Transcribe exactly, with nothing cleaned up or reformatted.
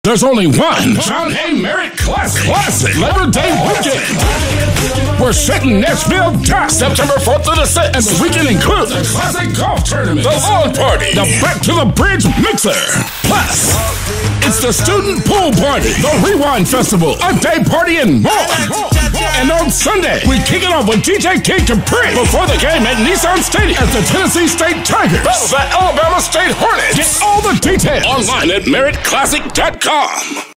There's only one John Merritt Classic, Classic Labor Day Weekend. We're setting Nashville down September fourth to the sixth. And the weekend includes the Classic Golf Tournament, the Lawn Party, the Back to the Bridge Mixer. Plus, it's the Student Pool Party, the Rewind Festival, a day party, and more. And on Sunday, we kick it off with D J King Capri before the game at Nissan Stadium as the Tennessee State Tigers battle the Alabama State Hornets. Get all the details online at merritt classic dot com.